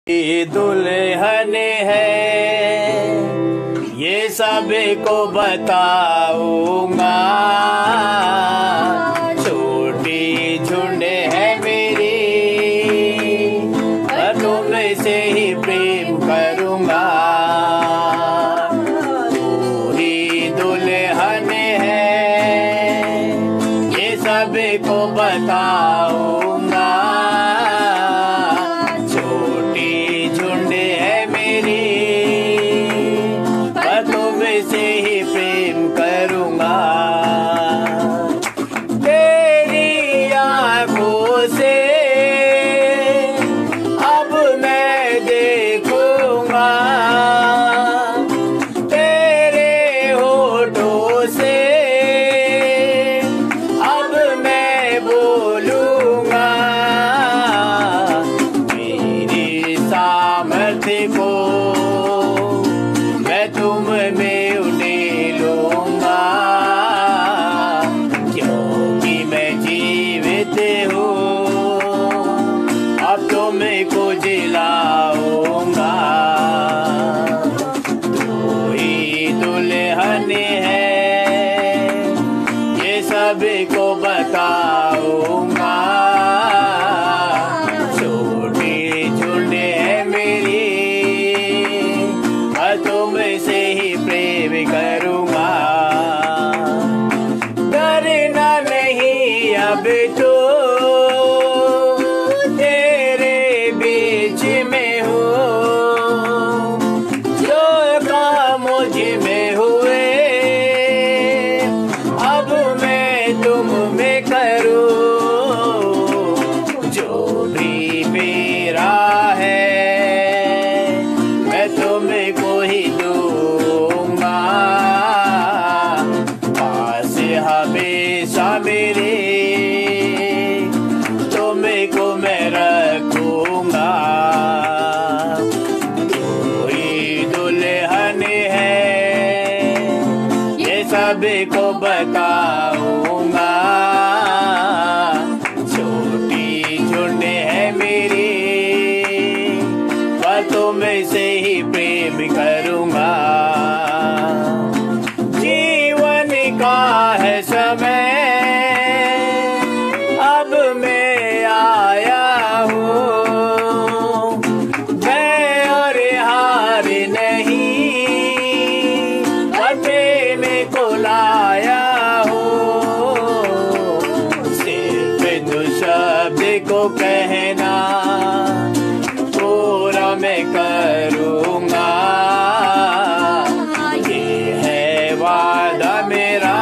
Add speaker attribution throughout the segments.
Speaker 1: दुल्हन है ये सबको बताऊंगा। छोटी झुंड है मेरी तुमसे ही प्रेम करूंगा। तू ही दुल्हन है ये सबको बताऊंगा। से ही प्रेम करूंगा। तेरी आंखों से अब मैं देखूंगा। तेरे होठों से अब मैं बोलूंगा। मेरी सामर्थ्य को मैं तुम में को जिलाऊंगा। तू ही दुल्हन है ये सबको बताऊंगा। छोटी झुंड है मेरी तुमसे ही प्रेम करूंगा। डरना नहीं अब तो हमेशा मेरे तुमको मैं रखूंगा। तू ही दुल्हन है ये सबको बताऊंगा। छोटी झुंड है मेरी पर तुमसे ही प्रेम करूंगा। का है समय अब मैं आया हूँ। मैं और हार नहीं प्रेम को लाया हूँ। सिर्फ दो शब्द को कहना पूरा मैं करूँगा। ये है वादा मेरा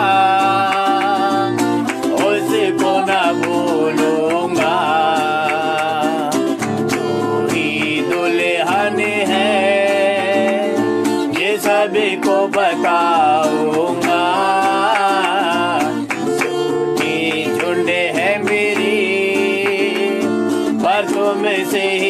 Speaker 1: उसको न भूलूंगा। तू ही दुल्हन है ये सबको बताऊंगा। छोटी झुंड है मेरी पर तुमसे ही